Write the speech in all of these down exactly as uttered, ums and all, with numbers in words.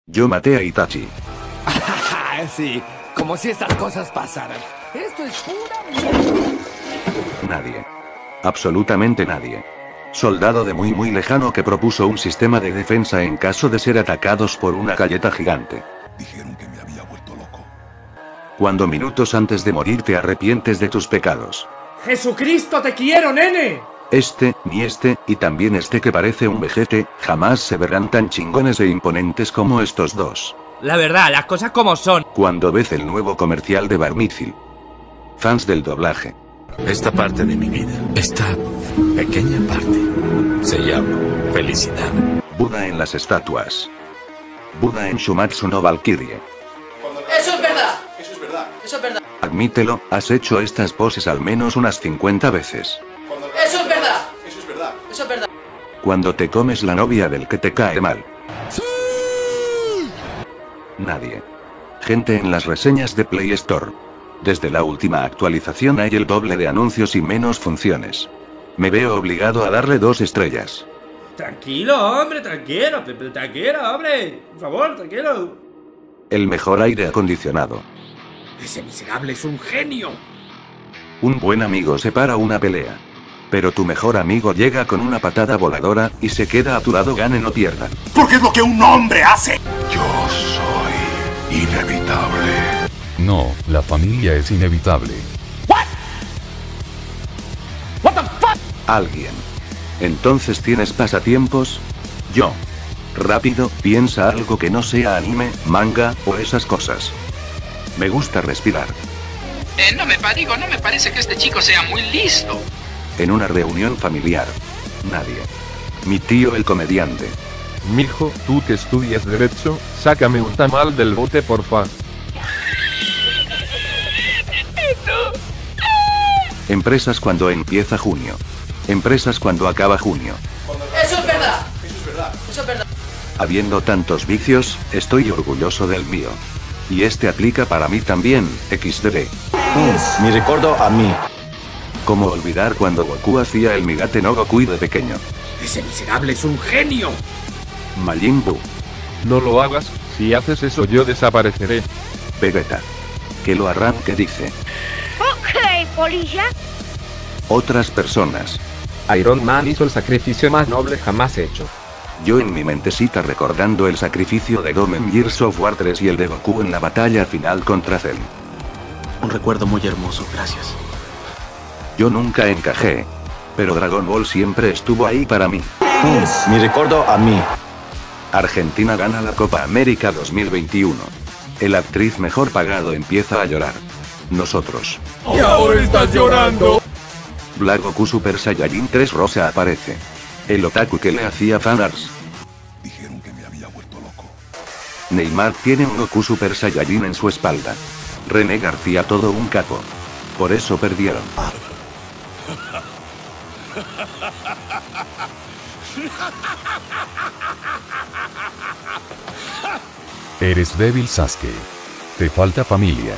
Yo maté a Itachi. Sí, como si estas cosas pasaran. Esto es pura mierda. Nadie. Absolutamente nadie. Soldado de muy muy lejano que propuso un sistema de defensa en caso de ser atacados por una galleta gigante. Dijeron que me había vuelto loco. Cuando minutos antes de morir te arrepientes de tus pecados. ¡Jesucristo, te quiero, nene! Este, ni este, y también este que parece un vejete, jamás se verán tan chingones e imponentes como estos dos. La verdad, las cosas como son. Cuando ves el nuevo comercial de Bar Mitzvah. Fans del doblaje. Esta parte de mi vida, esta pequeña parte, se llama felicidad. Buda en las estatuas. Buda en Shumatsu no Valkyrie. Eso es verdad. Eso es verdad. Eso es verdad. Admítelo, has hecho estas poses al menos unas cincuenta veces. Eso es verdad. Eso es verdad. Eso es verdad. Cuando te comes la novia del que te cae mal. Nadie. Gente en las reseñas de Play Store. Desde la última actualización hay el doble de anuncios y menos funciones. Me veo obligado a darle dos estrellas. Tranquilo, hombre, tranquilo, tranquilo, hombre. Por favor, tranquilo. El mejor aire acondicionado. Ese miserable es un genio. Un buen amigo separa una pelea. Pero tu mejor amigo llega con una patada voladora y se queda a tu lado, gane o pierda. Porque es lo que un hombre hace. Yo soy inevitable. No, la familia es inevitable. Alguien. Entonces tienes pasatiempos. Yo. Rápido, piensa algo que no sea anime, manga o esas cosas. Me gusta respirar. Eh, no me pa- digo, no me parece que este chico sea muy listo. En una reunión familiar. Nadie. Mi tío el comediante. Mijo, tú que estudias derecho, sácame un tamal del bote, porfa. Empresas cuando empieza junio. Empresas cuando acaba junio. Eso es verdad. Eso es verdad. Eso es verdad. Habiendo tantos vicios, estoy orgulloso del mío. Y este aplica para mí también, equis de de. Mm, mi recuerdo a mí. ¿Cómo olvidar cuando Goku hacía el Migate no Gokui de pequeño? Ese miserable es un genio. Majin Buu. No lo hagas, si haces eso yo desapareceré. Vegeta. Que lo arranque dice. Ok, polilla. Otras personas. Iron Man hizo el sacrificio más noble jamás hecho. Yo en mi mentecita recordando el sacrificio de Dom en Gears of War tres y el de Goku en la batalla final contra Cell. Un recuerdo muy hermoso, gracias. Yo nunca encajé. Pero Dragon Ball siempre estuvo ahí para mí. Mm, mi recuerdo a mí. Argentina gana la Copa América dos mil veintiuno. El actriz mejor pagado empieza a llorar. Nosotros. Y ahora estás llorando. Black Goku Super Saiyajin tres Rosa aparece. El otaku que le hacía fanarts. Dijeron que me había vuelto loco. Neymar tiene un Goku Super Saiyajin en su espalda. René García todo un capo. Por eso perdieron. Eres débil, Sasuke. Te falta familia.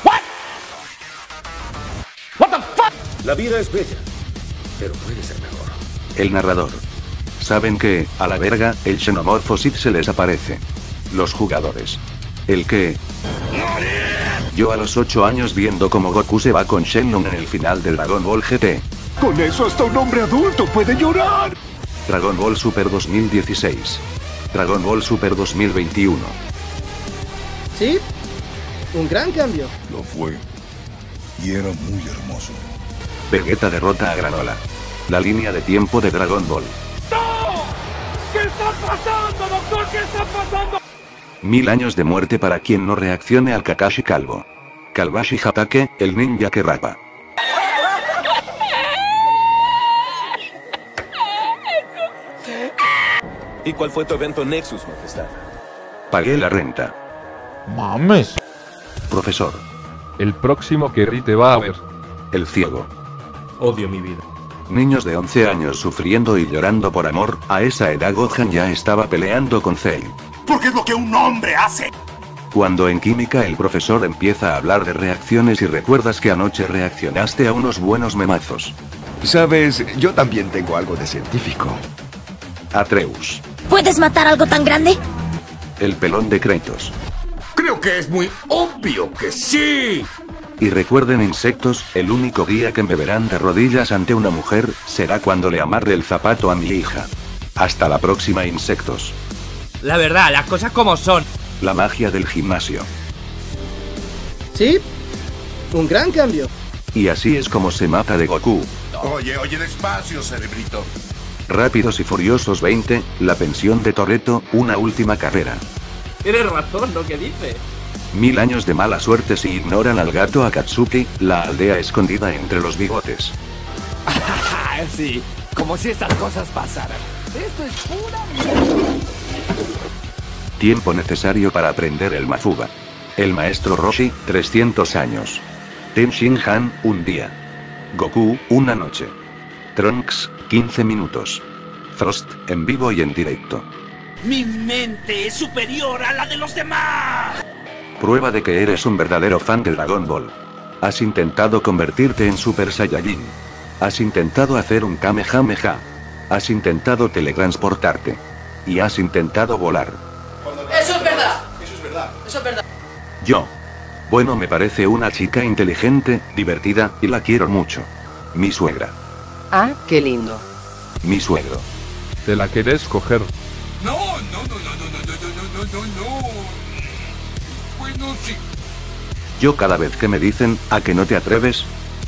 La vida es bella, pero puede ser mejor. El narrador. Saben que, a la verga, el Xenomorphosis se les aparece. Los jugadores. El que... Yo a los ocho años viendo cómo Goku se va con Shenlong en el final del Dragon Ball G T. Con eso hasta un hombre adulto puede llorar. Dragon Ball Super dos mil dieciséis. Dragon Ball Super dos mil veintiuno. ¿Sí? Un gran cambio. Lo fue. Y era muy hermoso. Vegeta derrota a Granola. La línea de tiempo de Dragon Ball. ¡No! ¿Qué está pasando, doctor? ¿Qué está pasando? Mil años de muerte para quien no reaccione al Kakashi calvo. Kalbashi Hatake, el ninja que rapa. ¿Y cuál fue tu evento Nexus, Majestad? Pagué la renta. Mames. Profesor. El próximo que te va a ver. El ciego. Odio mi vida. Niños de once años sufriendo y llorando por amor. A esa edad Gohan ya estaba peleando con Cell. Porque es lo que un hombre hace. Cuando en química el profesor empieza a hablar de reacciones y recuerdas que anoche reaccionaste a unos buenos memazos. Sabes, yo también tengo algo de científico. Atreus. ¿Puedes matar algo tan grande? El pelón de Kratos. Creo que es muy obvio que sí. Y recuerden, insectos, el único día que me verán de rodillas ante una mujer, será cuando le amarre el zapato a mi hija. Hasta la próxima, insectos. La verdad, las cosas como son. La magia del gimnasio. Sí, un gran cambio. Y así es como se mata de Goku. Oye, oye, despacio, cerebrito. Rápidos y Furiosos veinte, la pensión de Toretto, una última carrera. Tienes razón lo que dice. Mil años de mala suerte si ignoran al gato Akatsuki, la aldea escondida entre los bigotes. Sí, como si estas cosas pasaran. Esto es pura mierda. Tiempo necesario para aprender el Mafuba. El maestro Roshi, trescientos años. Ten Shin Han, un día. Goku, una noche. Trunks, quince minutos. Frost, en vivo y en directo. ¡Mi mente es superior a la de los demás! Prueba de que eres un verdadero fan de Dragon Ball. Has intentado convertirte en Super Saiyajin. Has intentado hacer un Kamehameha. Has intentado teletransportarte. Y has intentado volar. Eso es verdad. Eso es verdad. Eso es verdad. Yo. Bueno, me parece una chica inteligente, divertida, y la quiero mucho. Mi suegra. Ah, qué lindo. Mi suegro. ¿Te la querés coger? No, no, no, no, no, no, no, no, no, no, no. Bueno, sí. Yo cada vez que me dicen, ¿a que no te atreves?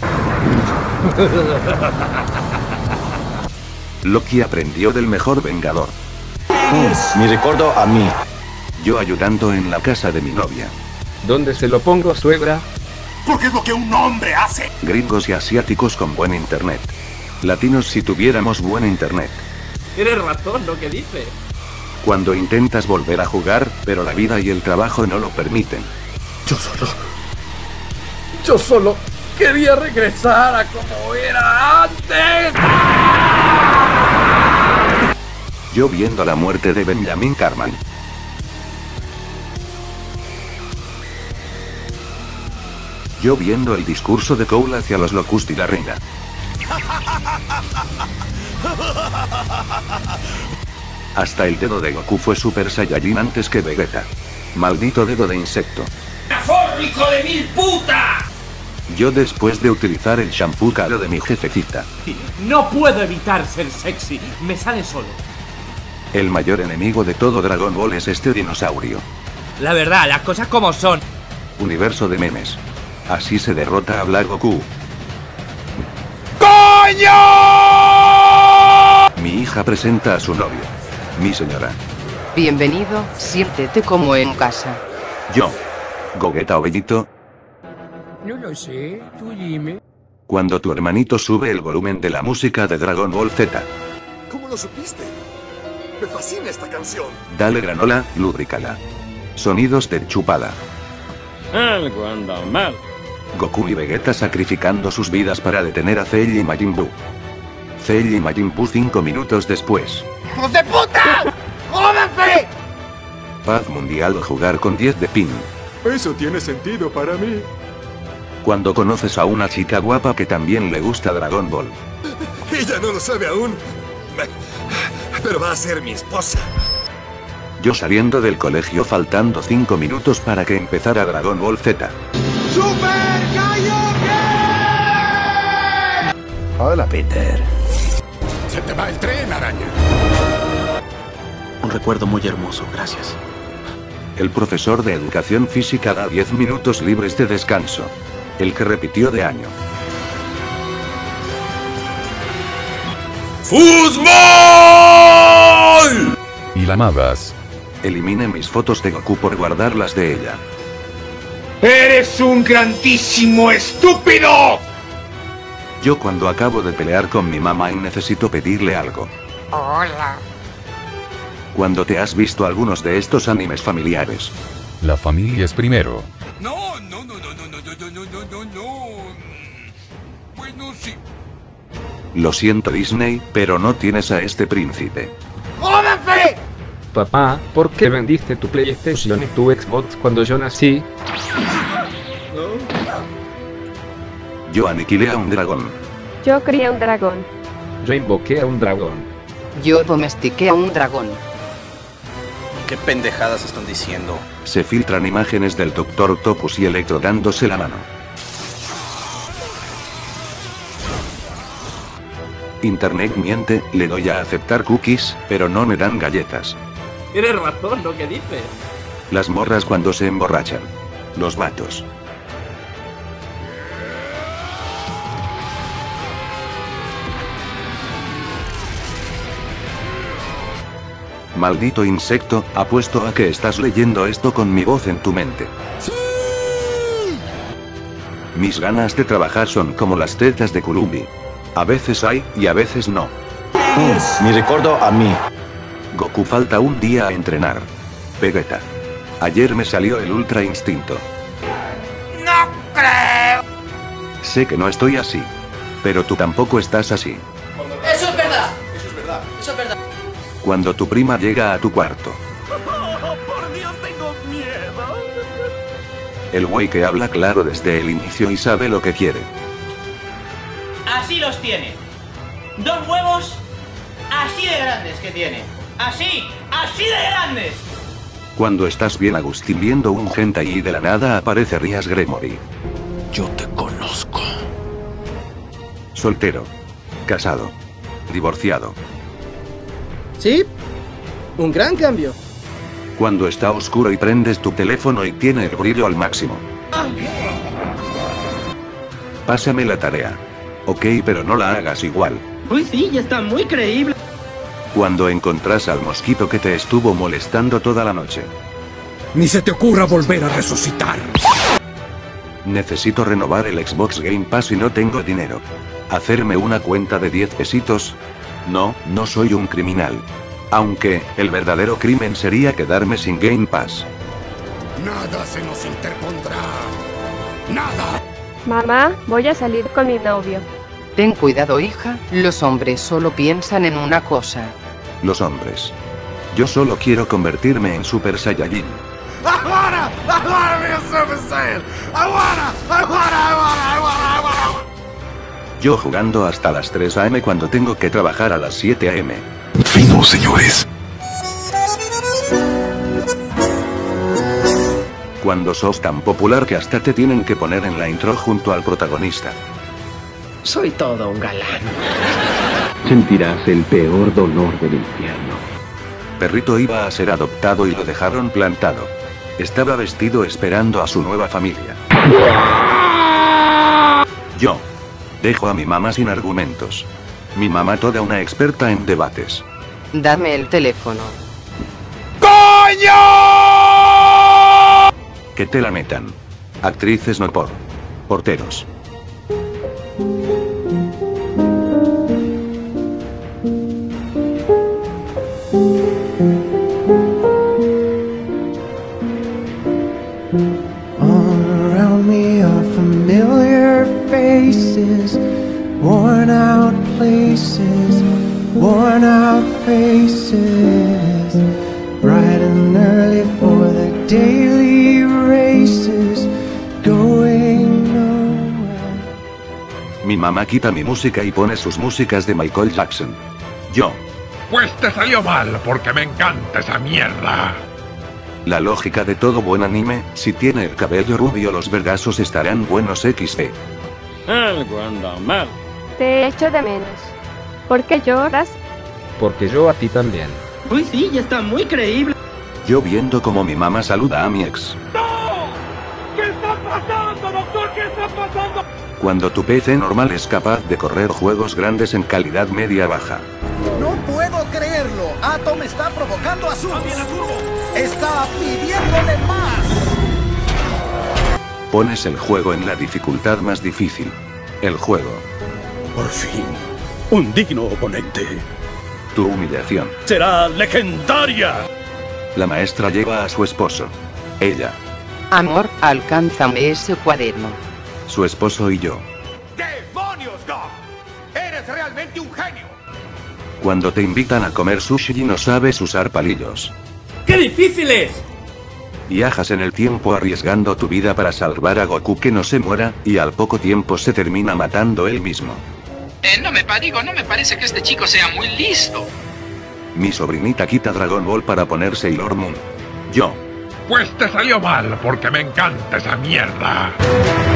Loki aprendió del mejor vengador. Mm, mi recuerdo a mí. Yo ayudando en la casa de mi novia. ¿Dónde se lo pongo, suegra? Porque es lo que un hombre hace. Gringos y asiáticos con buen internet. Latinos si tuviéramos buen internet. Tienes razón lo que dice. Cuando intentas volver a jugar, pero la vida y el trabajo no lo permiten. Yo solo... Yo solo quería regresar a como era antes. Yo viendo la muerte de Benjamin Carman. Yo viendo el discurso de Cole hacia los Locust y la reina. Hasta el dedo de Goku fue Super Saiyajin antes que Vegeta. Maldito dedo de insecto. ¡Forro, hijo de mil puta! Yo después de utilizar el shampoo caro de mi jefecita. No puedo evitar ser sexy, me sale solo. El mayor enemigo de todo Dragon Ball es este dinosaurio. La verdad, las cosas como son. Universo de memes. Así se derrota a Black Goku. ¡Coño! Mi hija presenta a su novio. Mi señora. Bienvenido, siéntete como en casa. Yo. Gogeta o Bellito. No lo sé, tú dime. Cuando tu hermanito sube el volumen de la música de Dragon Ball Z. ¿Cómo lo supiste? Me fascina esta canción. Dale granola, lubrícala. Sonidos de chupada. Algo anda mal. Goku y Vegeta sacrificando sus vidas para detener a Cell y Majin Buu. Cell y Majin Buu cinco minutos después. ¡Hijos de puta! ¡Jódanse! Paz mundial o jugar con diez de pin. Eso tiene sentido para mí. Cuando conoces a una chica guapa que también le gusta Dragon Ball. Ella no lo sabe aún. Pero va a ser mi esposa. Yo saliendo del colegio faltando cinco minutos para que empezara Dragon Ball Z. ¡Super Kaioken! Hola, Peter. Se te va el tren, araña. Un recuerdo muy hermoso, gracias. El profesor de educación física da diez minutos libres de descanso. El que repitió de año. ¡Fútbol! Y la amabas. Elimine mis fotos de Goku por guardarlas de ella. ¡Eres un grandísimo estúpido! Yo cuando acabo de pelear con mi mamá y necesito pedirle algo. Hola. Cuando te has visto algunos de estos animes familiares. La familia es primero. No, no, no, no, no, no, no, no, no, no, no. Bueno, sí. Lo siento, Disney, pero no tienes a este príncipe. ¡Jódanse! Papá, ¿por qué vendiste tu PlayStation y tu Xbox cuando yo nací? Yo aniquilé a un dragón. Yo crié un dragón. Yo invoqué a un dragón. Yo domestiqué a un dragón. ¿Qué pendejadas están diciendo? Se filtran imágenes del Doctor Octopus y Electro dándose la mano. Internet miente, le doy a aceptar cookies, pero no me dan galletas. Tienes razón, lo que dices. Las morras cuando se emborrachan. Los vatos. Maldito insecto, apuesto a que estás leyendo esto con mi voz en tu mente. ¡Sí! Mis ganas de trabajar son como las tetas de Kurumi. A veces hay, y a veces no. Mm, mi recuerdo a mí. Goku, falta un día a entrenar. Vegeta. Ayer me salió el Ultra Instinto. ¡No creo! Sé que no estoy así. Pero tú tampoco estás así. Eso es verdad. Eso es verdad. Eso es verdad. Cuando tu prima llega a tu cuarto. Oh, por Dios, tengo miedo. El güey que habla claro desde el inicio y sabe lo que quiere. Así los tiene. Dos huevos así de grandes que tiene. Así, así de grandes. Cuando estás bien Agustín viendo un hentai y de la nada aparece Rias Gremory. Yo te conozco. Soltero. Casado. Divorciado. ¿Sí? Un gran cambio. Cuando está oscuro y prendes tu teléfono y tiene el brillo al máximo. Pásame la tarea. Ok, pero no la hagas igual. Uy, sí, ya está muy creíble. Cuando encontrás al mosquito que te estuvo molestando toda la noche. Ni se te ocurra volver a resucitar. Necesito renovar el Xbox Game Pass y no tengo dinero. ¿Hacerme una cuenta de diez pesitos? No, no soy un criminal. Aunque, el verdadero crimen sería quedarme sin Game Pass. Nada se nos interpondrá. Nada. Mamá, voy a salir con mi novio. Ten cuidado, hija, los hombres solo piensan en una cosa. Los hombres. Yo solo quiero convertirme en Super Saiyajin. I wanna, I wanna be a Super Saiyan. I wanna, I wanna, I wanna, I wanna, I wanna. Yo jugando hasta las tres a eme cuando tengo que trabajar a las siete a eme. Fino, señores. Cuando sos tan popular que hasta te tienen que poner en la intro junto al protagonista. Soy todo un galán. Sentirás el peor dolor del infierno. Perrito iba a ser adoptado y lo dejaron plantado. Estaba vestido esperando a su nueva familia. Yo. Dejo a mi mamá sin argumentos. Mi mamá toda una experta en debates. Dame el teléfono. ¡Coño! Que te la metan. Actrices no por. Porteros. Worn out places, worn out faces, bright and early for the daily races, going nowhere. Mi mamá quita mi música y pone sus músicas de Michael Jackson. Yo. Pues te salió mal, porque me encanta esa mierda. La lógica de todo buen anime, si tiene el cabello rubio los vergazos estarán buenos equis de. Algo anda mal. Te echo de menos. ¿Por qué lloras? Porque yo a ti también. Uy, sí, ya está muy creíble. Yo viendo como mi mamá saluda a mi ex. ¡No! ¿Qué está pasando, doctor? ¿Qué está pasando? Cuando tu P C normal es capaz de correr juegos grandes en calidad media-baja. No puedo creerlo. Atom está provocando a Zurus. Está pidiéndole más. Pones el juego en la dificultad más difícil. El juego. Por fin, un digno oponente. Tu humillación. Será legendaria. La maestra lleva a su esposo. Ella. Amor, alcánzame ese cuaderno. Su esposo y yo. ¡Demonios, Doc! ¡Eres realmente un genio! Cuando te invitan a comer sushi y no sabes usar palillos. ¡Qué difícil es! Viajas en el tiempo arriesgando tu vida para salvar a Goku que no se muera, y al poco tiempo se termina matando él mismo. Eh, no me pa- digo, no me parece que este chico sea muy listo. Mi sobrinita quita Dragon Ball para poner Sailor Moon. Yo. Pues te salió mal, porque me encanta esa mierda.